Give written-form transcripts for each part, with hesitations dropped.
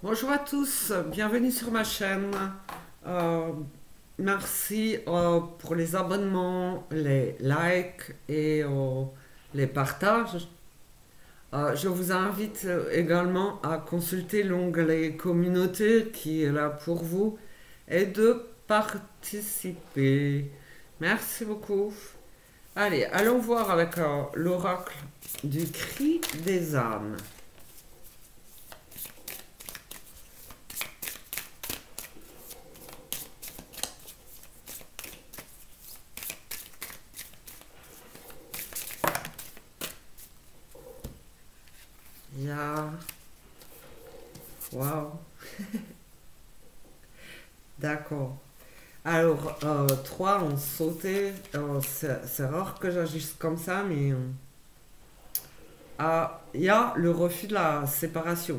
Bonjour à tous, bienvenue sur ma chaîne. Euh, Merci pour les abonnements, les likes et les partages. Je vous invite également à consulter l'onglet communauté qui est là pour vous et de participer. Merci beaucoup. Allez, allons voir avec l'oracle du cri des âmes. Ya. Waouh. D'accord. Alors, trois ont sauté. C'est rare que j'agisse comme ça, mais il y a le refus de la séparation.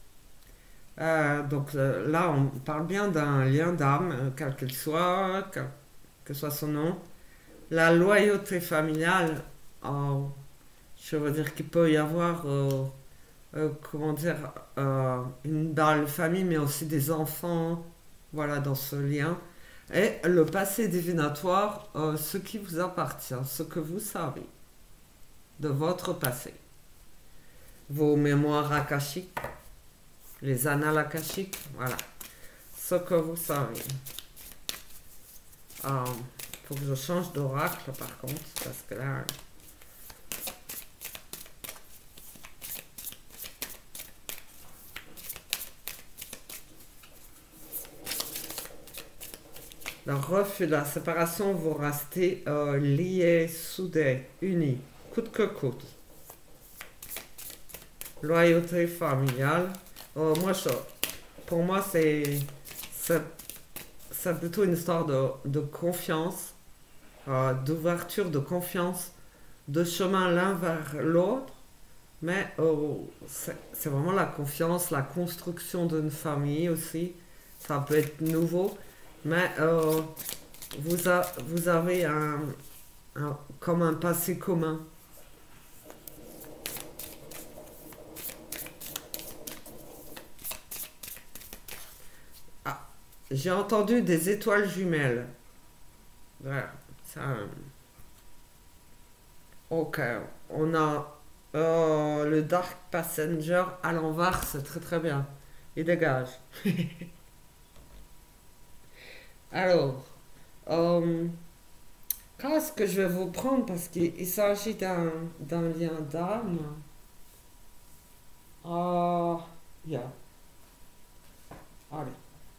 Là, on parle bien d'un lien d'âme, quel qu'il soit, que soit son nom. La loyauté familiale, euh, je veux dire qu'il peut y avoir, comment dire, une belle famille, mais aussi des enfants, voilà, dans ce lien. Et le passé divinatoire, ce qui vous appartient, ce que vous savez de votre passé. Vos mémoires akashiques, les annales akashiques, voilà. Ce que vous savez. Faut que je change d'oracle par contre, parce que là... Le refus de la séparation, vous restez liés, soudés, unis, coûte que coûte. Loyauté familiale. Moi, pour moi, c'est plutôt une histoire de confiance, d'ouverture, de confiance, de chemin l'un vers l'autre. Mais c'est vraiment la confiance, la construction d'une famille aussi. Ça peut être nouveau, mais vous avez comme un passé commun. Ah, j'ai entendu des étoiles jumelles. Voilà, ça, ok, on a le Dark Passenger à l'envers, c'est très très bien. Il dégage. Alors, euh, qu'est-ce que je vais vous prendre parce qu'il s'agit d'un lien d'âme. Ah, yeah. Allez.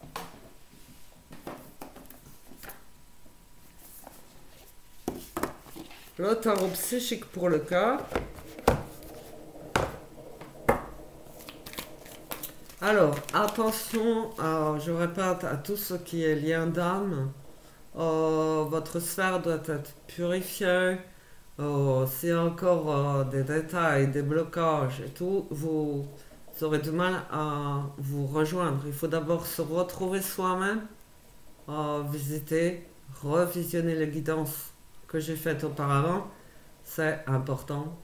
Le tarot psychique pour le cœur. Alors, attention, je répète à tout ce qui est lien d'âme, votre sphère doit être purifiée. S'il y a encore des détails, des blocages et tout, vous aurez du mal à vous rejoindre. Il faut d'abord se retrouver soi-même, visiter, revisionner les guidances que j'ai faites auparavant. C'est important.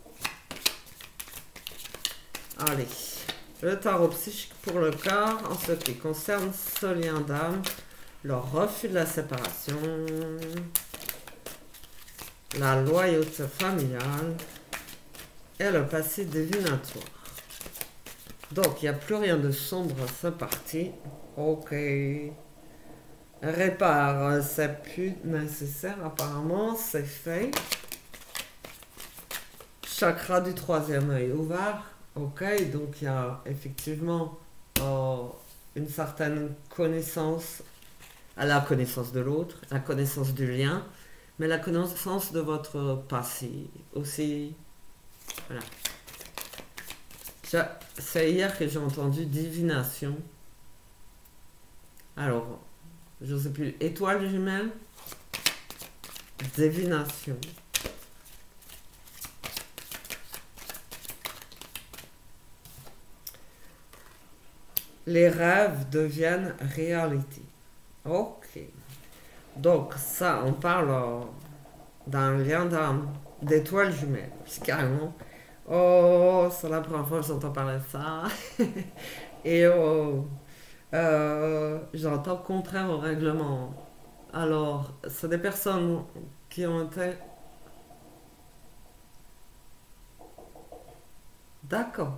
Allez. Le tarot psychique pour le corps, en ce qui concerne ce lien d'âme, le refus de la séparation, la loyauté familiale et le passé divinatoire. Donc, il n'y a plus rien de sombre, c'est parti. Ok. Répare, c'est plus nécessaire, apparemment, c'est fait. Chakra du troisième œil ouvert. Ok, donc il y a effectivement une certaine connaissance, à la connaissance de l'autre, la connaissance du lien, mais la connaissance de votre passé aussi. Voilà. C'est hier que j'ai entendu divination. Alors, je ne sais plus, étoile jumelle, divination. Les rêves deviennent réalité. Ok. Donc ça, on parle d'un lien d'âme, d'étoiles jumelles, carrément. Oh, c'est la première fois que j'entends parler de ça. Et j'entends contraire au règlement. Alors, c'est des personnes qui ont été... D'accord.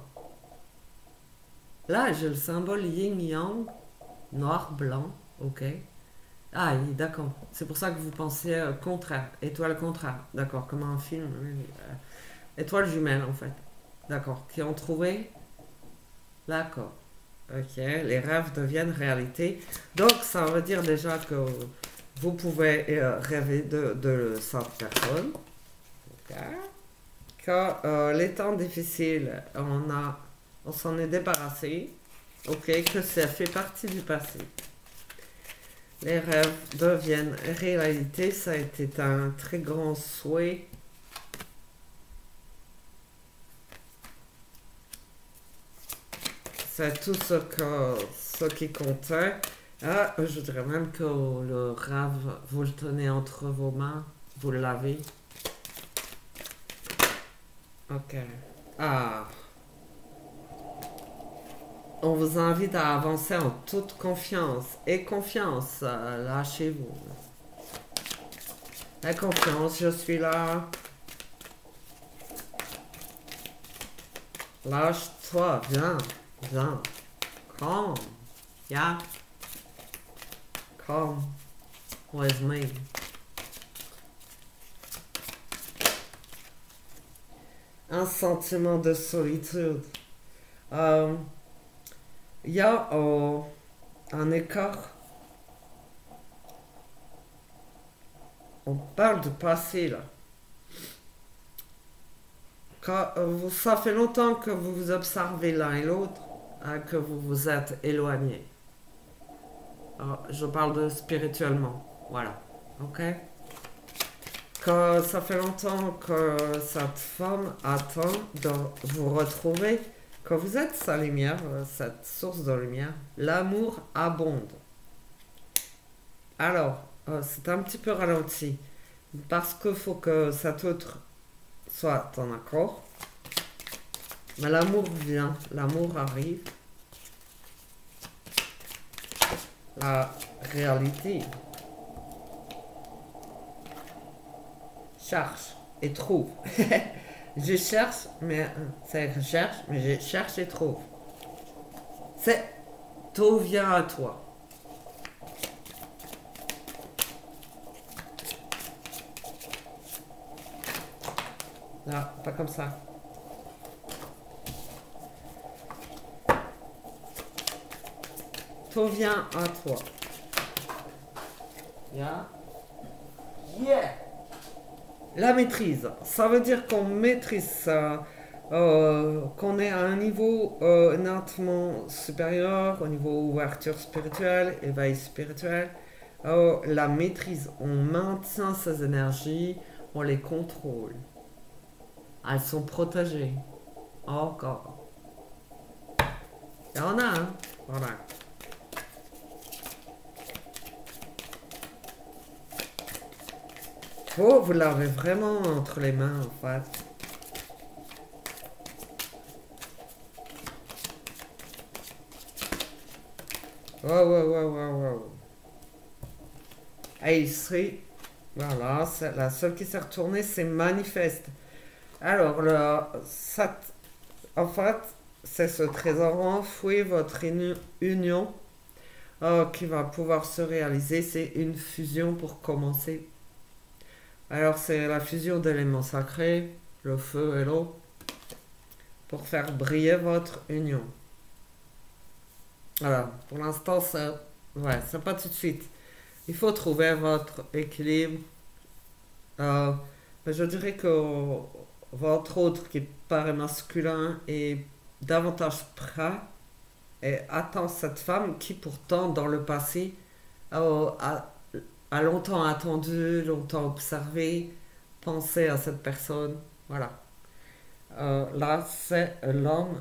Là, j'ai le symbole yin-yang, noir-blanc, ok. Ah, oui, d'accord. C'est pour ça que vous pensiez contraire. Étoile contraire. D'accord, comme un film. Étoile jumelle, en fait. D'accord. Qui ont trouvé. D'accord. Ok, les rêves deviennent réalité. Donc, ça veut dire déjà que vous pouvez rêver de cette personne. Ok. Que les temps difficiles, on s'en est débarrassé. Ok, que ça fait partie du passé. Les rêves deviennent réalité. Ça a été un très grand souhait. C'est tout ce qui comptait. Ah, je dirais même que le rêve, vous le tenez entre vos mains. Vous l'avez. Ok. Ah. On vous invite à avancer en toute confiance. Et confiance, lâchez-vous. La confiance, je suis là. Lâche-toi, viens, viens. Come, yeah, come with me. Un sentiment de solitude. Euh, Il y a un écart. On parle du passé là. Ça fait longtemps que vous vous observez l'un et l'autre, hein, que vous vous êtes éloignés. Je parle de spirituellement. Voilà. Ok? Que ça fait longtemps que cette femme attend de vous retrouver, que vous êtes sa lumière, cette source de lumière. L'amour abonde. Alors, c'est un petit peu ralenti, parce qu'il faut que cet autre soit en accord. Mais l'amour vient, l'amour arrive. La réalité cherche et trouve. Je cherche, mais c'est recherche, mais je cherche et trouve. C'est tout vient à toi. Là, pas comme ça. Tout vient à toi. Yeah. Yeah. La maîtrise, ça veut dire qu'on maîtrise ça, qu'on est à un niveau nettement supérieur, au niveau ouverture spirituelle, éveil spirituel. La maîtrise, on maintient ces énergies, on les contrôle. Elles sont protégées. Encore. Il y en a, hein? Voilà. Oh, vous l'avez vraiment entre les mains, en fait. Wow, wow, wow, wow, wow. Et ici, voilà, c'est la seule qui s'est retournée, c'est manifeste. Alors, en fait, c'est ce trésor enfoui, votre union qui va pouvoir se réaliser. C'est une fusion pour commencer. Alors, c'est la fusion d'éléments sacrés, le feu et l'eau, pour faire briller votre union. Voilà, pour l'instant, c'est pas tout de suite. Il faut trouver votre équilibre. Euh, mais je dirais que votre autre qui paraît masculin est davantage prêt et attend cette femme qui pourtant dans le passé a longtemps attendu, longtemps observé, pensé à cette personne. Voilà. Là, c'est l'homme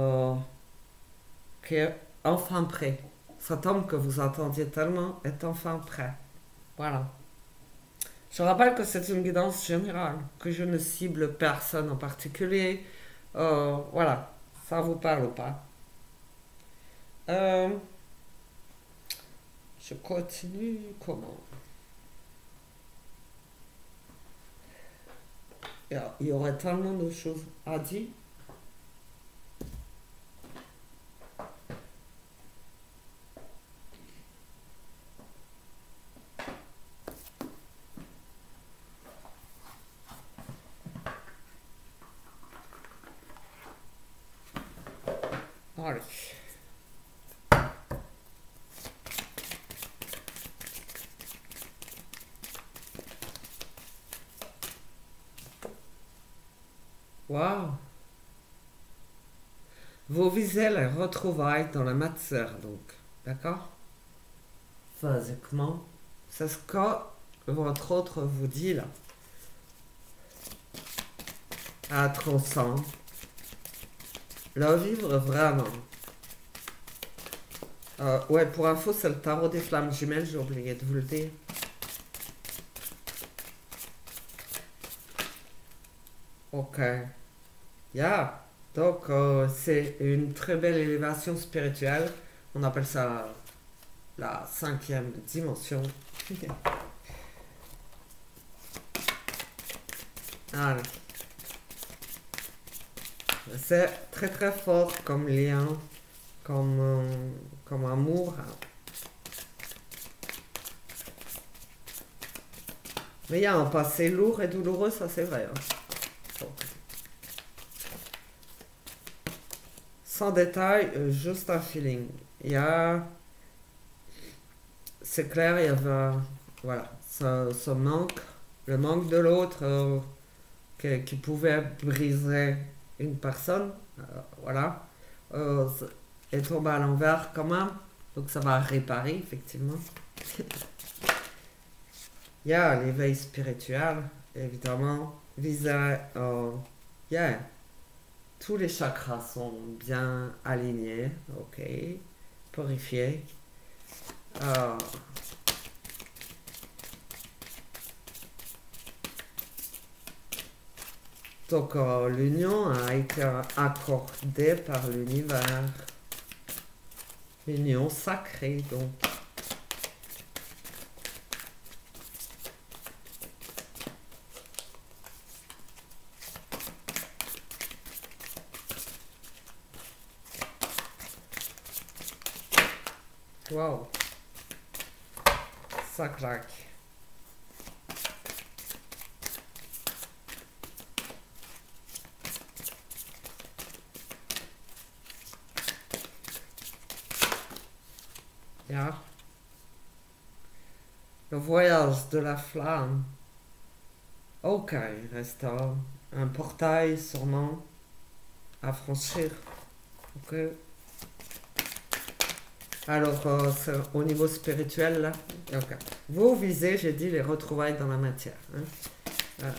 qui est enfin prêt. Cet homme que vous attendiez tellement est enfin prêt. Voilà. Je rappelle que c'est une guidance générale, que je ne cible personne en particulier. Voilà, ça vous parle ou pas? Euh, je continue comment? Il y aurait tellement de choses à dire. Allez. Waouh! Vous visez les retrouvailles dans la matière, donc. D'accord? Physiquement. C'est ce que votre autre vous dit là. Être ensemble. Le vivre vraiment. Ouais, pour info, c'est le tarot des flammes jumelles, j'ai oublié de vous le dire. Ok. Yeah. Donc, c'est une très belle élévation spirituelle. On appelle ça la cinquième dimension. Allez. C'est très très fort comme lien, comme amour. Mais il y a un passé lourd et douloureux, ça c'est vrai. Hein. Donc, sans détail, juste un feeling. Il y a, c'est clair, il y avait, voilà, ce manque, le manque de l'autre qui pouvait briser une personne, voilà, euh, est tombé à l'envers quand même, donc ça va réparer effectivement. Il y a l'éveil spirituel, évidemment, vis-à, yeah, tous les chakras sont bien alignés, ok, purifiés. Euh, donc l'union a été accordée par l'univers, l'union sacrée donc. Wow, ça claque. Yeah. Le voyage de la flamme. Ok, il reste un portail sûrement à franchir. Ok. Alors, au niveau spirituel, là. Ok. Vous visez, j'ai dit, les retrouvailles dans la matière. Hein. Euh,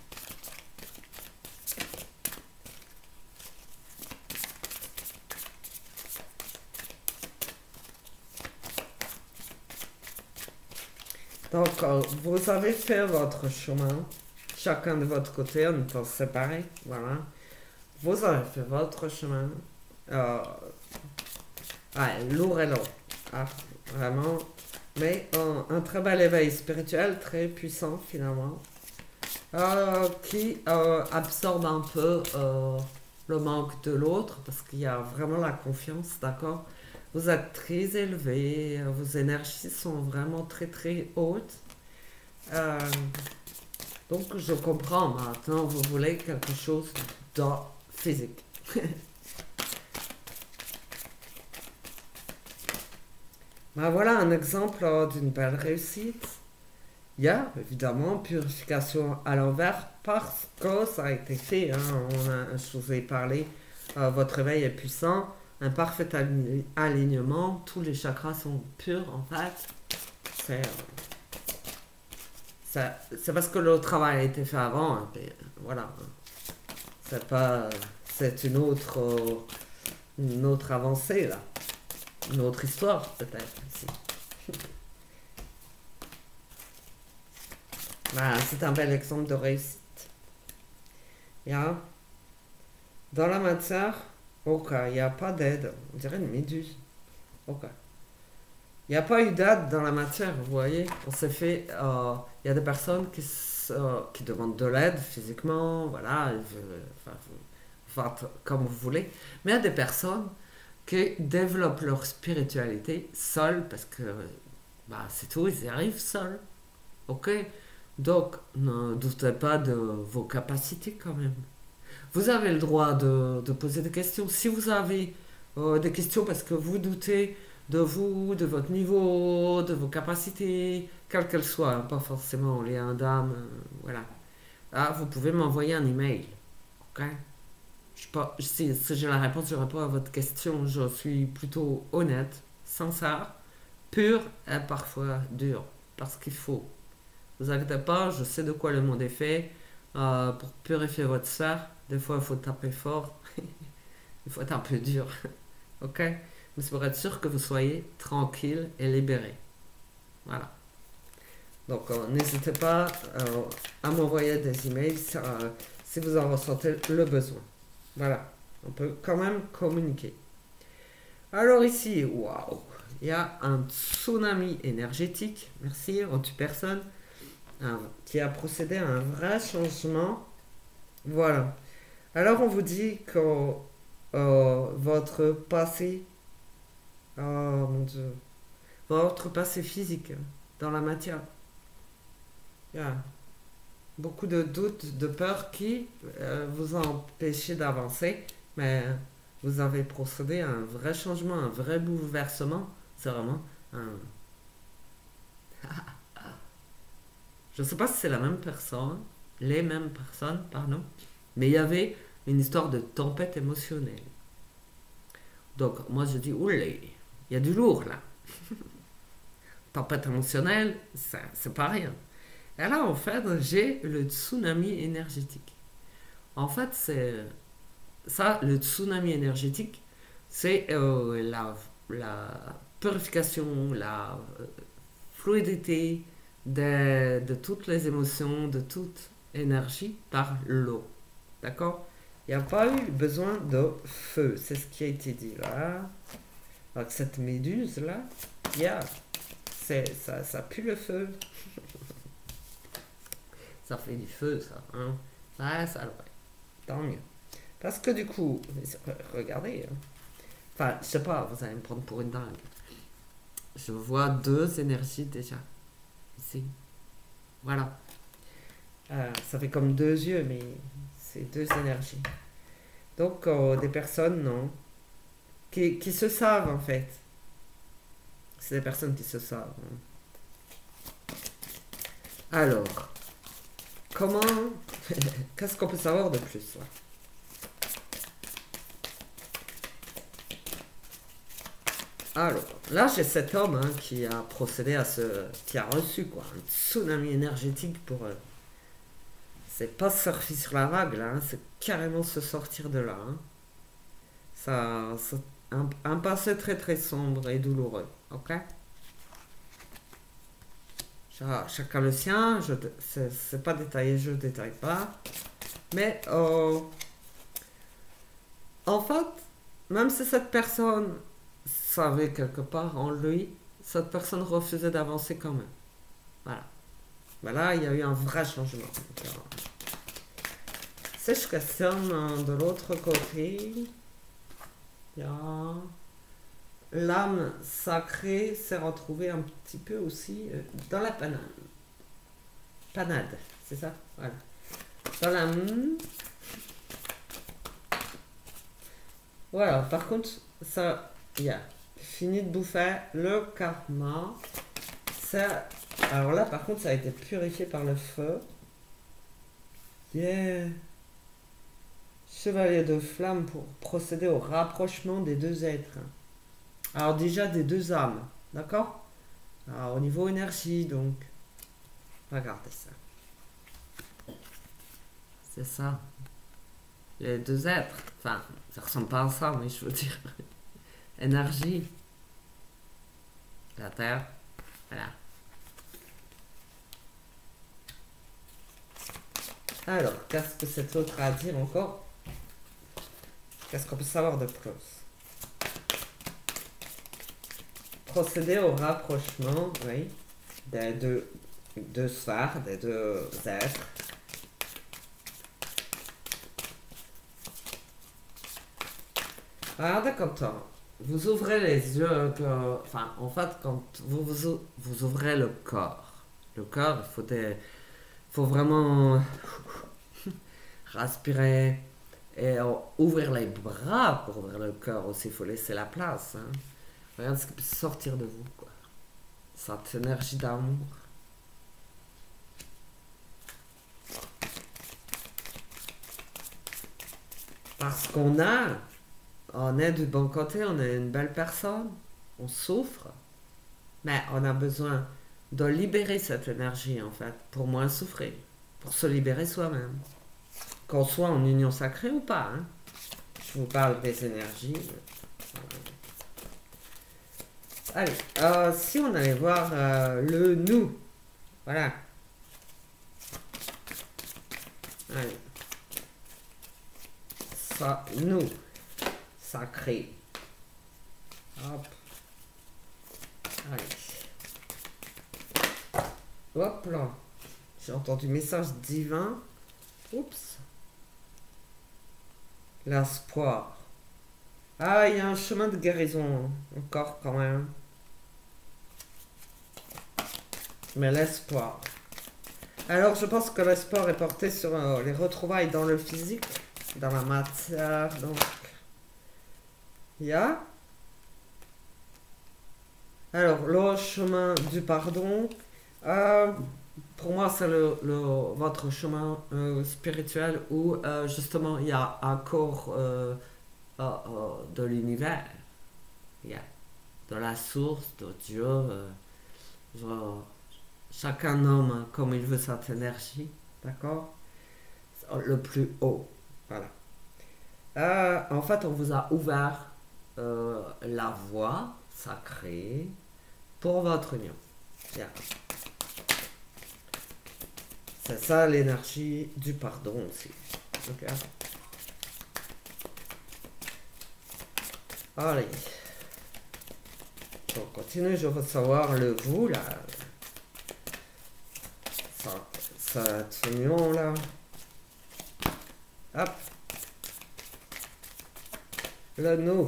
donc, vous avez fait votre chemin, chacun de votre côté, en étant séparés. Voilà. Vous avez fait votre chemin. Euh, ouais, lourd et long. Ah, vraiment. Mais un très bel éveil spirituel, très puissant finalement. Qui absorbe un peu le manque de l'autre, parce qu'il y a vraiment la confiance, d'accord? Vous êtes très élevé, vos énergies sont vraiment très très hautes. Euh, donc je comprends maintenant, vous voulez quelque chose de physique. Ben voilà un exemple d'une belle réussite. Il y a évidemment purification à l'envers parce que ça a été fait. Hein, je vous ai parlé, votre réveil est puissant, un parfait alignement, tous les chakras sont purs en fait. C'est c'est parce que le travail a été fait avant. Hein, mais, voilà. C'est pas. C'est une autre avancée là. Une autre histoire peut-être. Si. Voilà, c'est un bel exemple de réussite. Yeah. Dans la matière, ok, il n'y a pas d'aide. On dirait une méduse. Ok. Il n'y a pas eu date dans la matière, vous voyez. On s'est fait. Il y a des personnes qui demandent de l'aide physiquement, voilà, enfin, vous faites comme vous voulez. Mais il y a des personnes qui développent leur spiritualité seules parce que bah, c'est tout, ils y arrivent seuls. Ok? Donc, ne doutez pas de vos capacités quand même. Vous avez le droit de poser des questions. Si vous avez des questions parce que vous doutez de vous, de votre niveau, de vos capacités, quelles qu'elles soient, hein, pas forcément les d'âme, voilà. Ah, vous pouvez m'envoyer un email. Ok? Je sais pas, si j'ai la réponse, je réponds à votre question. Je suis plutôt honnête, sincère, pur et parfois dur. Parce qu'il faut. Vous inquiétez pas, je sais de quoi le monde est fait. Pour purifier votre sphère, des fois il faut taper fort, il faut être un peu dur. Ok? Mais c'est pour être sûr que vous soyez tranquille et libéré. Voilà. Donc n'hésitez pas à m'envoyer des emails si vous en ressentez le besoin. Voilà. On peut quand même communiquer. Alors ici, waouh, il y a un tsunami énergétique, merci, on tue personne, qui a procédé à un vrai changement. Voilà. Alors on vous dit que votre passé, oh mon Dieu, votre passé physique dans la matière, il y a beaucoup de doutes, de peurs qui vous ont empêché d'avancer, mais vous avez procédé à un vrai changement, un vrai bouleversement. C'est vraiment un... Je ne sais pas si c'est la même personne, les mêmes personnes, pardon, mais il y avait une histoire de tempête émotionnelle. Donc moi je dis, oulé, il y a du lourd là. Tempête émotionnelle, c'est pas rien. Et là en fait j'ai le tsunami énergétique. En fait c'est ça, le tsunami énergétique, c'est la purification, la fluidité de toutes les émotions, de toute énergie par l'eau. D'accord? Il n'y a pas eu besoin de feu, c'est ce qui a été dit là. Avec cette méduse là, yeah, ça pue le feu. Ça fait du feu ça, hein? Ouais, ça ouais. Tant mieux. Parce que du coup, regardez, hein. Enfin, je sais pas, vous allez me prendre pour une dingue. Je vois deux énergies déjà, ici. Voilà. Ça fait comme deux yeux, mais c'est deux énergies. Donc, des personnes, non, qui se savent en fait. C'est des personnes qui se savent, hein. Alors, comment... Qu'est-ce qu'on peut savoir de plus là? Alors, là j'ai cet homme hein, qui a procédé à ce... qui a reçu quoi, un tsunami énergétique pour... c'est pas surfer sur la vague là, hein, c'est carrément se sortir de là, hein. Un passé très très sombre et douloureux, ok? Chacun le sien, c'est pas détaillé, je détaille pas. Mais en fait, même si cette personne savait quelque part en lui, cette personne refusait d'avancer quand même. Voilà. Voilà, il y a eu un vrai changement. Donc, si je questionne de l'autre côté, il y a l'âme sacrée s'est retrouvée un petit peu aussi dans la panade. Panade, c'est ça? Voilà. Dans la... Voilà, par contre, ça, il y a fini de bouffer le karma. Ça, alors là, par contre, ça a été purifié par le feu. Yeah. Chevalier de flamme pour procéder au rapprochement des deux êtres. Alors déjà des deux âmes, d'accord? Alors au niveau énergie, donc, regardez ça. C'est ça. Les deux êtres. Enfin, ça ressemble pas à ça, mais je veux dire. Énergie. La Terre. Voilà. Alors, qu'est-ce que cet autre a à dire encore? Qu'est-ce qu'on peut savoir de plus? procéder au rapprochement, oui, des deux sphères, des deux êtres. Regardez quand vous ouvrez les yeux, enfin, en fait, quand vous ouvrez le corps, faut vraiment respirer et ouvrir les bras pour ouvrir le cœur aussi. Il faut laisser la place. Hein. Regarde ce qui peut sortir de vous, quoi. Cette énergie d'amour. Parce on est du bon côté, on est une belle personne, on souffre, mais on a besoin de libérer cette énergie, en fait, pour moins souffrir, pour se libérer soi-même. Qu'on soit en union sacrée ou pas. Hein. Je vous parle des énergies. Allez, si on allait voir le nous. Voilà. Allez. Ça, nous. Sacré. Hop. Allez. Hop là. J'ai entendu message divin. Oups. L'espoir. Ah, il y a un chemin de guérison encore quand même. Mais l'espoir. Alors, je pense que l'espoir est porté sur les retrouvailles dans le physique, dans la matière. Donc, il y a. Alors, le chemin du pardon. Pour moi, c'est votre chemin spirituel où justement il y a un corps de l'univers. Il y a de la source, de Dieu. Genre, chacun nomme comme il veut cette énergie. D'accord? Le plus haut. Voilà. En fait, on vous a ouvert la voie sacrée pour votre union. Bien. C'est ça l'énergie du pardon aussi. Ok. Allez. On continue, je veux savoir le vous là. Cette union là. Hop. Le nous.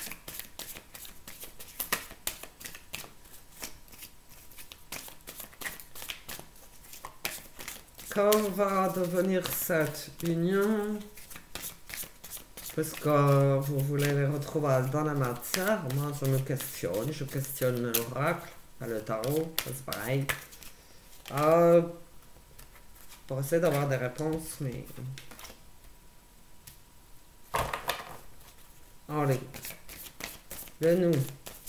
Quand va devenir cette union? Parce que vous voulez les retrouver dans la matière. Moi, je questionne l'oracle, le tarot, c'est pareil. Pour essayer d'avoir des réponses, mais... Allez. Le nous.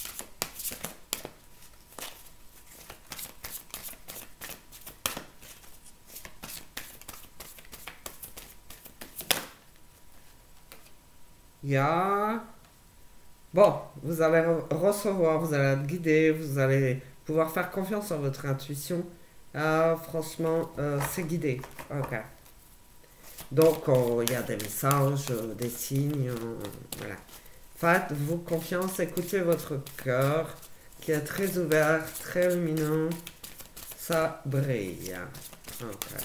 Il y a... Bon, vous allez recevoir, vous allez être guidé, vous allez pouvoir faire confiance en votre intuition. Franchement, c'est guidé. Ok. Donc, il y a des messages, des signes. Voilà. Faites-vous confiance, écoutez votre cœur qui est très ouvert, très lumineux. Ça brille. Ok.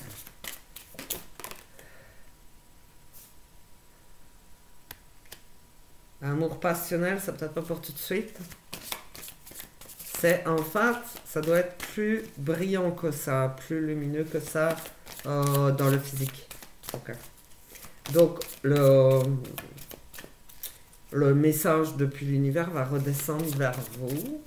Amour passionnel, c'est peut-être pas pour tout de suite. C'est en fait, ça doit être plus brillant que ça, plus lumineux que ça dans le physique. Ok. Donc le message depuis l'univers va redescendre vers vous.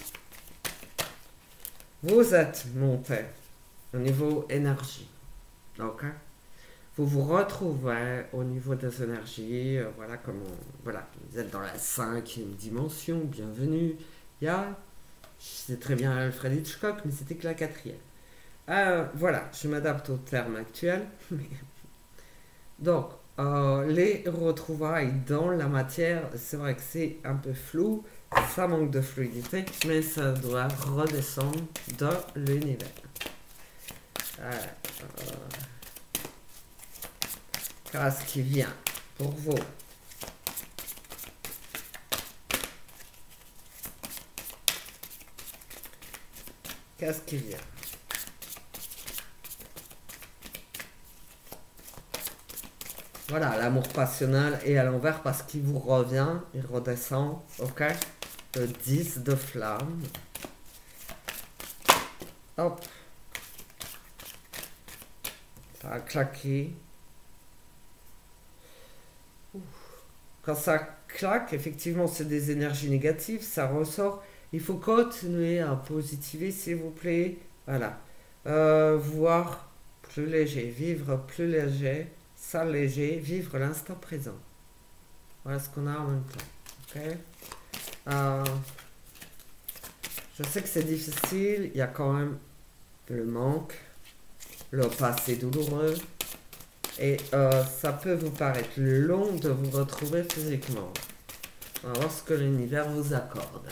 Vous êtes monté au niveau énergie. Ok. Vous vous retrouvez au niveau des énergies, voilà comment, voilà, vous êtes dans la 5e dimension, bienvenue. Il y a, je sais très bien Alfred Hitchcock, mais c'était que la 4e. Voilà, je m'adapte au terme actuel. Donc, les retrouvailles dans la matière, c'est vrai que c'est un peu flou, ça manque de fluidité, mais ça doit redescendre dans l'univers. Qu'est-ce qui vient pour vous? Qu'est-ce qui vient? Voilà, l'amour passionnel est à l'envers parce qu'il vous revient, il redescend, ok? Le 10 de flamme. Hop. Ça a claqué. Ouf. Quand ça claque, effectivement, c'est des énergies négatives, ça ressort. Il faut continuer à positiver, s'il vous plaît. Voilà. Voir plus léger, vivre plus léger, s'alléger, vivre l'instant présent. Voilà ce qu'on a en même temps. Ok. Euh, je sais que c'est difficile, il y a quand même le manque, le passé douloureux, et ça peut vous paraître long de vous retrouver physiquement. On va voir ce que l'univers vous accorde.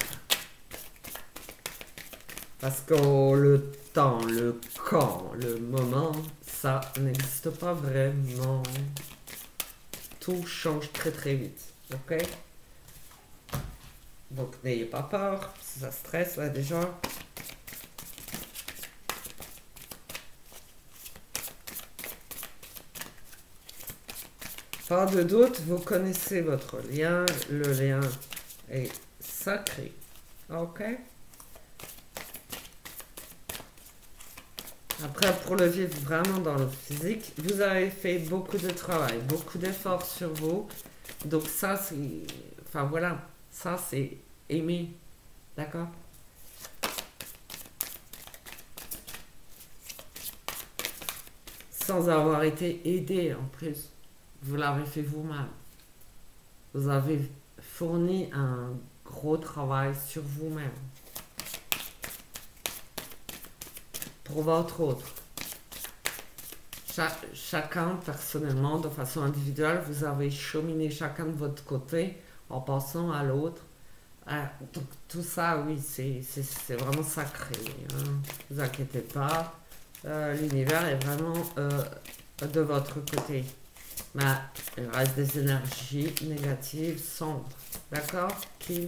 Parce que le temps, le quand, le moment, ça n'existe pas vraiment. Tout change très très vite. Ok? Donc n'ayez pas peur, si ça stresse là déjà. Pas de doute, vous connaissez votre lien. Le lien est sacré. Ok? Après, pour le vivre vraiment dans le physique, vous avez fait beaucoup de travail, beaucoup d'efforts sur vous. Donc ça, c'est... Enfin voilà, ça c'est aimer. D'accord? Sans avoir été aidé en plus. Vous l'avez fait vous-même. Vous avez fourni un gros travail sur vous-même. Pour votre autre. Chacun, personnellement, de façon individuelle, vous avez cheminé chacun de votre côté en passant à l'autre. Donc tout ça, oui, c'est vraiment sacré. Hein. Ne vous inquiétez pas. L'univers est vraiment de votre côté. Mais il reste des énergies négatives, sombres, d'accord, qui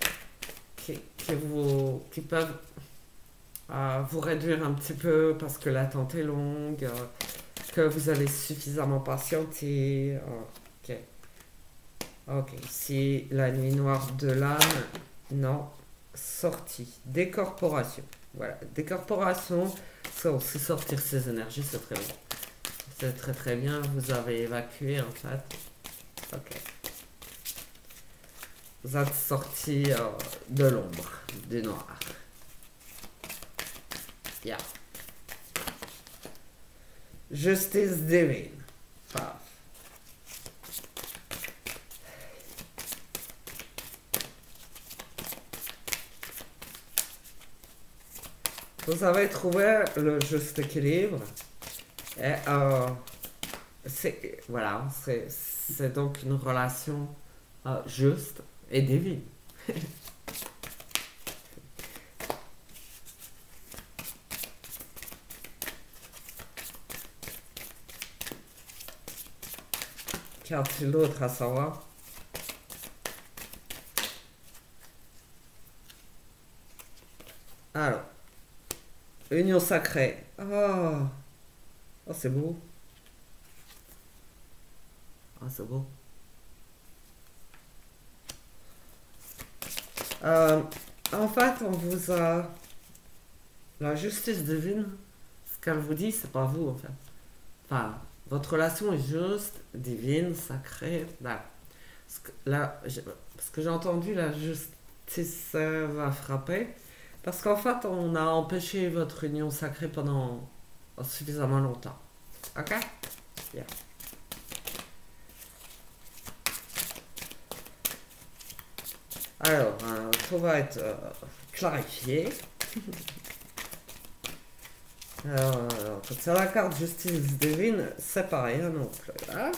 peuvent vous réduire un petit peu parce que l'attente est longue, que vous avez suffisamment patienté. Ok. Ok. Si la nuit noire de l'âme, non, sortie. Décorporation. Voilà. Décorporation, c'est aussi sortir ces énergies, c'est très bien. C'est très très bien, vous avez évacué en fait. Ok. Vous êtes sorti de l'ombre, du noir. Yeah. Justice divine. Paf. Vous avez trouvé le juste équilibre. Et voilà, c'est donc une relation juste et divine. Qu'a-t-il d'autre à savoir? Alors, union sacrée. Oh, oh c'est beau. Ah, c'est beau. En fait, on vous a... La justice divine, ce qu'elle vous dit, c'est pas vous, en fait. Enfin, votre relation est juste, divine, sacrée. Là, ce que j'ai entendu, la justice va frapper. Parce qu'en fait, on a empêché votre union sacrée pendant suffisamment longtemps. Ok? Yeah. Alors, tout va être clarifié. Quand c'est la carte justice divine, c'est pareil non plus. Hein?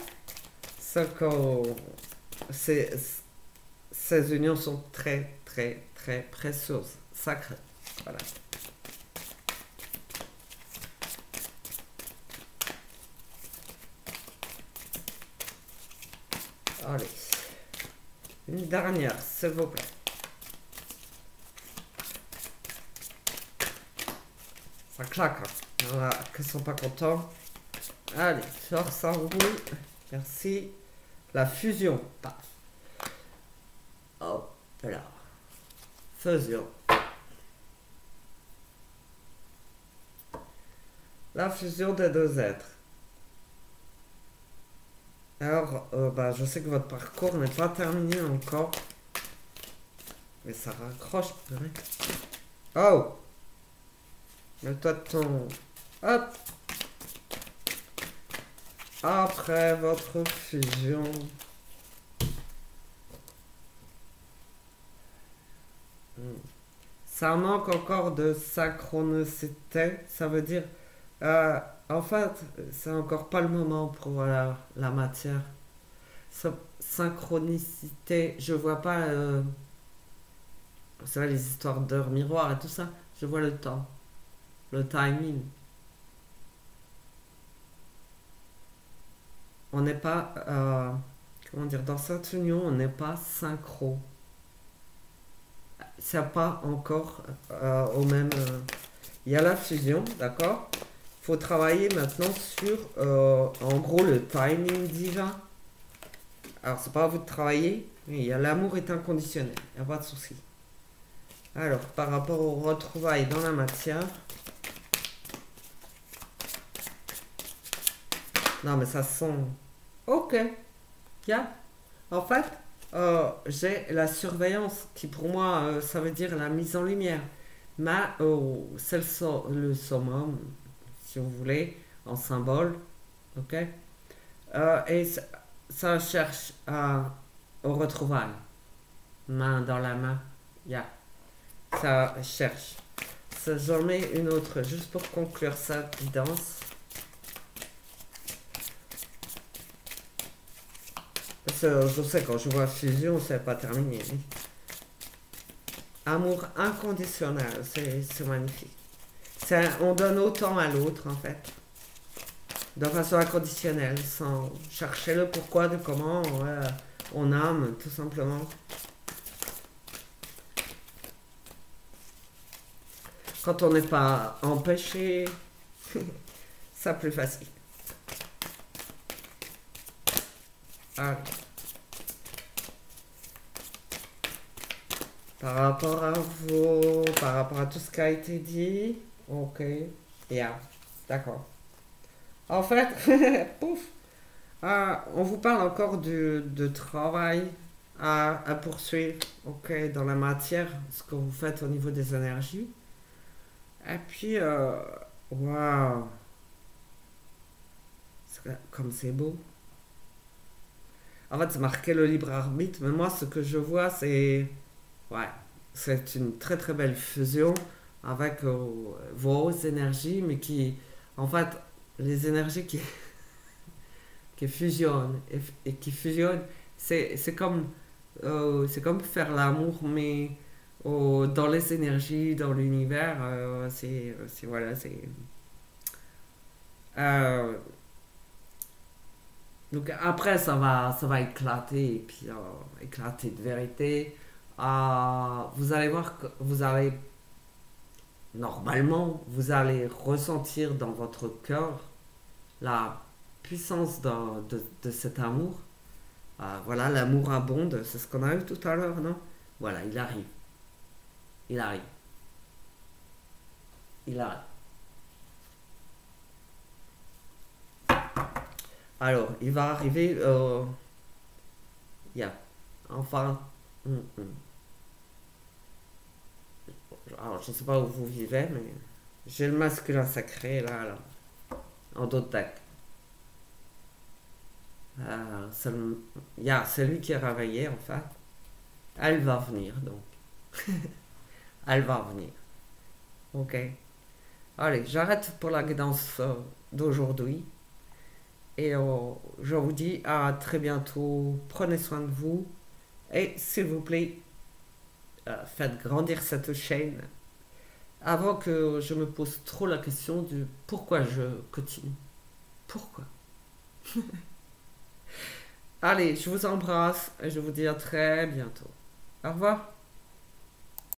Ces unions sont très, très, très précieuses, sacrées. Voilà. Allez. Une dernière, s'il vous plaît. Ça claque. Hein. Il y en a qui sont pas contents. Allez, sors ça roule. Merci. La fusion. Paf. Hop là. Fusion. La fusion des deux êtres. Alors, bah, je sais que votre parcours n'est pas terminé encore. Mais ça raccroche, purée. Oh! Mets-toi de ton... Hop! Après votre fusion... Ça manque encore de synchronicité. Ça veut dire... en fait, c'est encore pas le moment pour la matière. Synchronicité, je vois pas... c'est vrai, les histoires d'heures miroir et tout ça. Je vois le temps. Le timing. On n'est pas... comment dire? Dans cette union, on n'est pas synchro. C'est pas encore au même... il y a la fusion, d'accord? Il faut travailler maintenant sur, en gros, le timing divin. Alors, c'est pas à vous de travailler, mais il y a l'amour est inconditionnel. Il n'y a pas de souci. Alors, par rapport aux retrouvailles dans la matière... Non, mais ça sent... Ok. Yeah. En fait, j'ai la surveillance qui, pour moi, ça veut dire la mise en lumière. Mais c'est le summum, si vous voulez, en symbole. Ok. Et ça cherche au retrouvailles. Main dans la main. Yeah. Ça cherche. J'en mets une autre, juste pour conclure cette guidance. Parce que je sais, quand je vois fusion, c'est pas terminé. Amour inconditionnel, c'est magnifique. On donne autant à l'autre, en fait. De façon inconditionnelle, sans chercher le pourquoi de comment on aime, tout simplement. Quand on n'est pas empêché, c'est plus facile. Allez. Par rapport à vous, par rapport à tout ce qui a été dit, ok, yeah, d'accord. En fait, pouf, on vous parle encore de travail à poursuivre, ok, dans la matière, ce que vous faites au niveau des énergies. Et puis, waouh, comme c'est beau. En fait, c'est marqué le libre arbitre, mais moi, ce que je vois, c'est... Ouais, c'est une très très belle fusion avec vos énergies, mais qui... En fait, les énergies qui fusionnent et qui fusionnent, c'est comme faire l'amour, mais dans les énergies, dans l'univers, voilà, c'est... euh, Donc après, ça va éclater, et puis éclater de vérité. Vous allez voir que vous allez, normalement, vous allez ressentir dans votre cœur la puissance de cet amour. Voilà, l'amour abonde, c'est ce qu'on a eu tout à l'heure, non? Voilà, il arrive, il arrive, il arrive. Alors, il va arriver, yeah. Enfin, hum, hum. Alors, je ne sais pas où vous vivez, mais j'ai le masculin sacré là, en d'autres deck. C'est lui qui est réveillé en fait. Elle va venir donc. Elle va venir. Ok. Allez, j'arrête pour la guidance d'aujourd'hui. Et je vous dis à très bientôt. Prenez soin de vous. Et s'il vous plaît, faites grandir cette chaîne avant que je me pose trop la question du pourquoi je continue. Pourquoi? Allez, je vous embrasse et je vous dis à très bientôt. Au revoir.